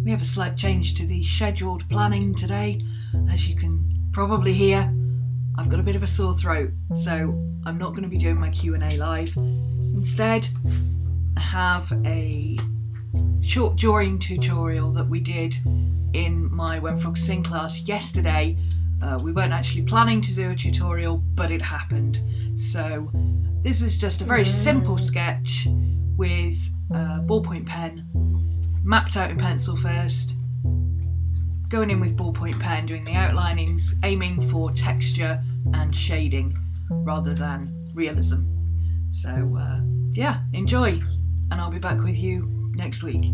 We have a slight change to the scheduled planning today. As you can probably hear, I've got a bit of a sore throat, so I'm not going to be doing my Q&A live. Instead, I have a short drawing tutorial that we did in my When Frogs Sing class yesterday. We weren't actually planning to do a tutorial, but it happened. So this is just a very simple sketch with a ballpoint pen, mapped out in pencil first, going in with ballpoint pen, doing the outlinings, aiming for texture and shading rather than realism. So yeah, enjoy, and I'll be back with you next week.